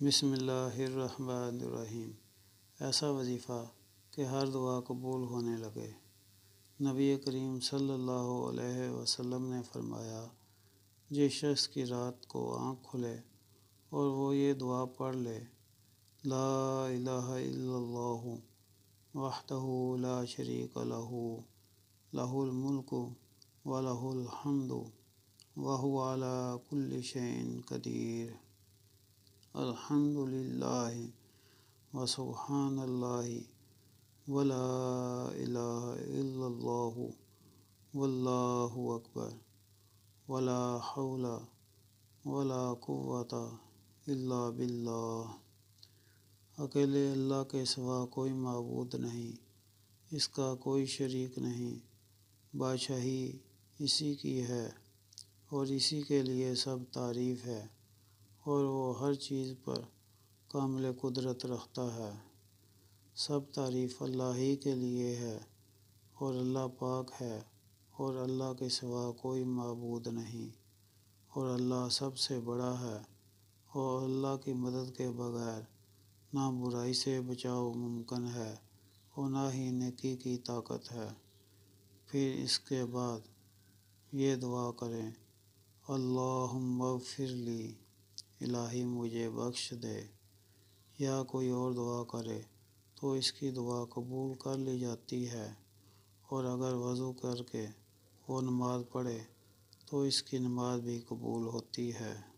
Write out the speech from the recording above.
بسم اللہ الرحمن الرحیم۔ ایسا وظیفہ کہ ہر دعا قبول ہونے لگے۔ نبی کریم صلی اللہ علیہ وسلم نے فرمایا، جس شخص کی رات کو آنکھ کھلے اور وہ یہ دعا پڑھ لے، لا الہ الا اللہ وحدہ لا شریک لہ لہ الملک ولہ الحمد وہو علی کل شیء قدیر، الحمد للہ وسبحان اللہ ولا الہ الا اللہ واللہ اکبر ولا حول ولا قوۃ الا باللہ۔ اکیلے اللہ کے سوا کوئی معبود نہیں، اس کا کوئی شریک نہیں، بادشاہی اسی کی ہے اور اسی کے لیے سب تعریف ہے، اور وہ ہر چیز پر کامل قدرت رکھتا ہے۔ سب تعریف اللہ ہی کے لیے ہے، اور اللہ پاک ہے، اور اللہ کے سوا کوئی معبود نہیں، اور اللہ سب سے بڑا ہے، اور اللہ کی مدد کے بغیر نہ برائی سے بچاؤ ممکن ہے اور نہ ہی نیکی کی طاقت ہے۔ پھر اس کے بعد یہ دعا کریں، اللہم اغفر لی، الہی مجھے بخش دے، یا کوئی اور دعا کرے تو اس کی دعا قبول کر لی جاتی ہے، اور اگر وضو کر کے وہ نماز پڑھے تو اس کی نماز بھی قبول ہوتی ہے۔